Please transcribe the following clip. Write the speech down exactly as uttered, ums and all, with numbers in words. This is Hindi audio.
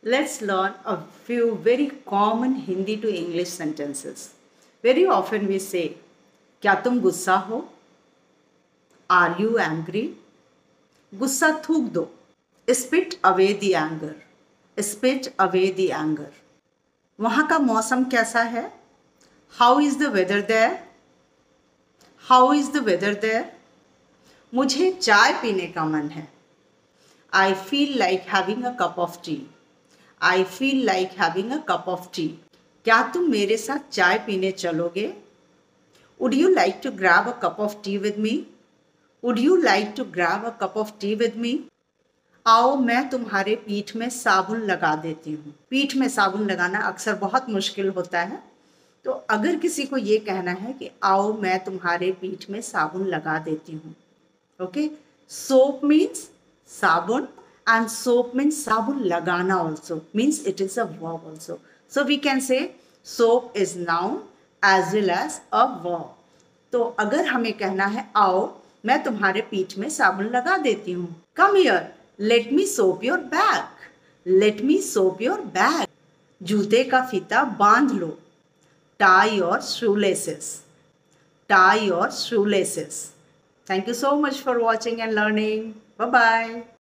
Let's learn a few very common Hindi to English sentences. Very often we say, क्या तुम गुस्सा हो? Are you angry? गुस्सा थूक दो. Spit away the anger. Spit away the anger. वहाँ का मौसम कैसा है? How is the weather there? How is the weather there? मुझे चाय पीने का मन है. I feel like having a cup of tea. I feel like having a cup of tea. क्या तुम मेरे साथ चाय पीने चलोगे? Would you like to grab a cup of tea with me? Would you like to grab a cup of tea with me? आओ मैं तुम्हारे पीठ में साबुन लगा देती हूँ. पीठ में साबुन लगाना अक्सर बहुत मुश्किल होता है, तो अगर किसी को ये कहना है कि आओ मैं तुम्हारे पीठ में साबुन लगा देती हूँ. ओके, सोप मीन्स साबुन and soap means sabun lagana also, means it is a verb also. So we can say soap is noun as well as a verb. तो अगर हमें कहना है आओ मैं तुम्हारे पीठ में साबुन लगा देती हूँ. Come here, let me soap your back. Let me soap your back. जूते का फीता बांध लो. Tie your shoelaces. Tie your shoelaces. Thank you so much for watching and learning. Bye bye.